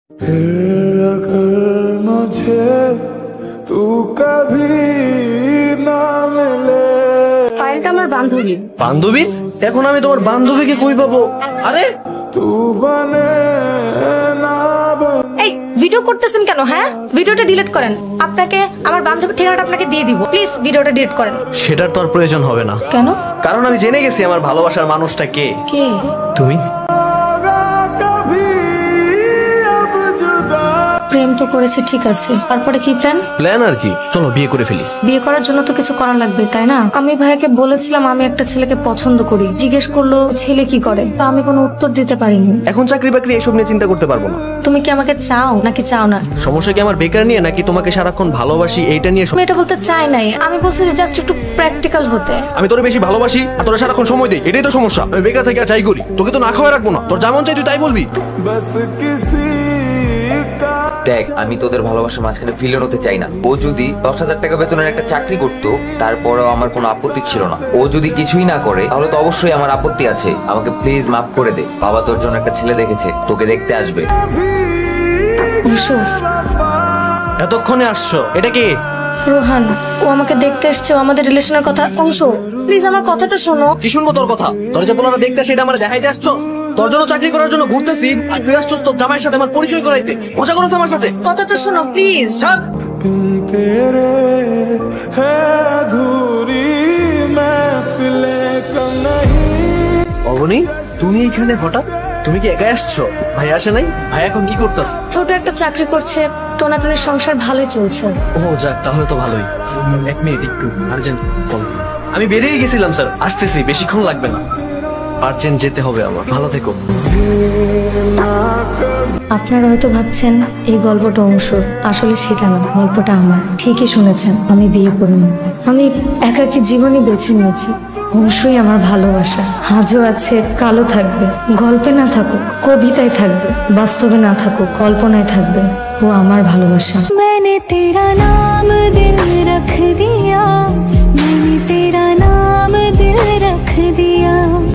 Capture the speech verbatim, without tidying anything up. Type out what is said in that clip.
फिर अगर मुझे तू कभी ना मिले। পায়েলটা আমার বান্ধবী। বান্ধবী? এখন আমি তোমার বান্ধবীকে কই পাবো? আরে तू बने ना बने। এই ভিডিও করতেছেন কেন? হ্যাঁ, ভিডিওটা ডিলিট করেন। আপনাকে আমার বান্ধবীর ঠিকানাটা আপনাকে দিয়ে দিব, প্লিজ ভিডিওটা ডিলিট করেন। সেটার তো আর প্রয়োজন হবে না। কেন? কারণ আমি জেনে গেছি আমার ভালোবাসার মানুষটা কে। কে? তুমি। প্রেম তো করেছে, ঠিক আছে, তারপরে কি প্ল্যান? প্ল্যান আর কি, চলো বিয়ে করে ফেলি। বিয়ে করার জন্য তো কিছু করা লাগবে, তাই না? আমি ভাইয়াকে বলেছিলাম আমি একটা ছেলেকে পছন্দ করি। জিজ্ঞেস করলো ছেলে কি করে, তা আমি কোনো উত্তর দিতে পারিনি। এখন চাকরি বাকরি এসব নিয়ে চিন্তা করতে পারবো না। তুমি কি আমাকে চাও নাকি চাও না? সমস্যা কি আমার বেকার নিয়ে, নাকি তোমাকে সারাক্ষণ ভালোবাসি এইটা নিয়ে? আমি এটা বলতে চাই নাই, আমি বলছি যে জাস্ট একটু প্র্যাকটিক্যাল হতে। আমি তোরে বেশি ভালোবাসি আর তোরা সারাক্ষণ সময় দেই, এটাই তো সমস্যা। আমি বেকার থেকে আর যাই করি, তোকে তো না খাওয়া রাখবো না। তোর যেমন চাই তুই তাই বলবি। बस किसी का দেখ, আমি তোদের ভালোবাসার মাঝখানে ভিলেন হতে চাই না। ও যদি দশ হাজার টাকা বেতনের একটা চাকরি করতো তারপরেও আমার কোনো আপত্তি ছিল না। ও যদি কিছুই না করে তাহলে তো অবশ্যই আমার আপত্তি আছে। আমাকে প্লিজ মাফ করে দে। বাবা তোর জন্য একটা ছেলে দেখেছে, তোকে দেখতে আসবে। অংশু, এতক্ষণে আসছো, এটা কি? রোহান, ও আমাকে দেখতে এসছে, ও আমাদের রিলেশনের কথা। অংশু প্লিজ আমার কথাটা শোনো। কি শুনবো তোর কথা? তোর যে বলাটা দেখতে সেটা আমার দেখাইতে আসছো? তোর জন্য চাকরি করার জন্য ঘুরতেছি আর তুই আসছস তোর জামাইয়ের সাথে আমার পরিচয় করাইতে। মজা করছ আমার সাথে? কথাটা শোনো প্লিজ। बिन तेरे है अधूरी महफिलें कम नहीं। অবনী, তুমি এখানে হঠাৎ? তুমি কি একাই আসছো? ভাই আসে নাই? ভাই এখন কি করতেছে? ছোট একটা চাকরি করছে, টোনাটনের সংসার ভালোই চলছে। ও যাক, তাহলে তো ভালোই। এক মিনিট, একটু আর্জেন্ট কল। আমি বেরিয়ে গেছিলাম স্যার, আসতেছি, বেশিক্ষণ লাগবে না। আর্জেন্ট যেতে হবে আমার। ভালো থেকো। আপনারা হয়তো ভাবছেন এই গল্পটা অংশ, আসলে সেটা না, গল্পটা আমার। ঠিকই শুনেছেন, আমি বিয়ে করিনি, আমি একাকী জীবনই বেছে নিয়েছি। অংশই আমার ভালোবাসা, আজও আছে, কালো থাকবে। গল্পে না থাকুক কবিতায় থাকবে, বাস্তবে না থাকুক কল্পনায় থাকবে। ও আমার ভালোবাসা।